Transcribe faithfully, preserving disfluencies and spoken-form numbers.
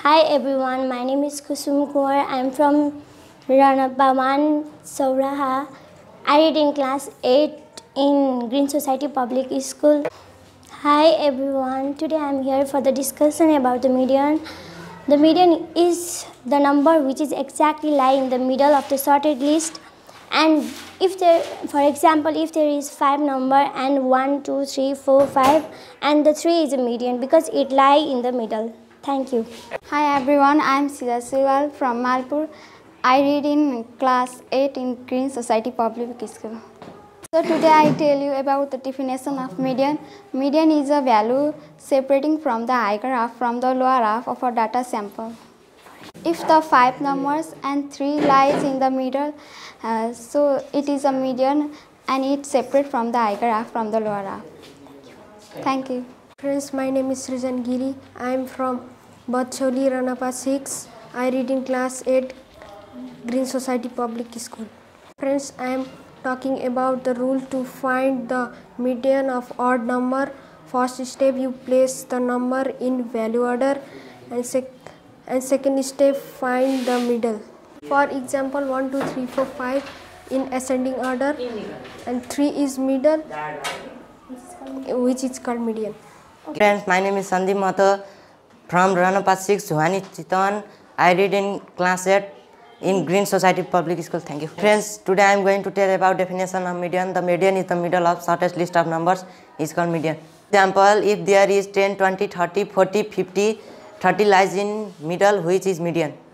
Hi everyone, my name is Kusum Kaur. I am from Ranabaman, Sauraha. I read in class eight in Green Society Public School. Hi everyone, today I am here for the discussion about the median. The median is the number which is exactly lie in the middle of the sorted list. And if there, for example, if there is five number and one, two, three, four, five, and the three is a median because it lie in the middle. Thank you. Hi everyone, I am Sida Siwal from Malpur. I read in class eight in Green Society Public School. So today I tell you about the definition of median. Median is a value separating from the higher half from the lower half of a data sample. If the five numbers and three lies in the middle, uh, so it is a median and it separate from the higher half from the lower half. Thank you. Friends, my name is Srijan Giri. I am from Batcholi, Ranapa six. I read in class eight, Green Society Public School. Friends, I am talking about the rule to find the median of odd number. First step, you place the number in value order, and, sec and second step, find the middle. For example, one, two, three, four, five in ascending order, and three is middle, which is called median. Friends, my name is Sandeep Mathur from Ranapa six, Juhani Chitan. I read in class eight in Green Society Public School. Thank you. Friends, today I am going to tell about definition of median. The median is the middle of shortest list of numbers. Is called median. Example, if there is ten, twenty, thirty, forty, fifty, thirty lies in middle, which is median.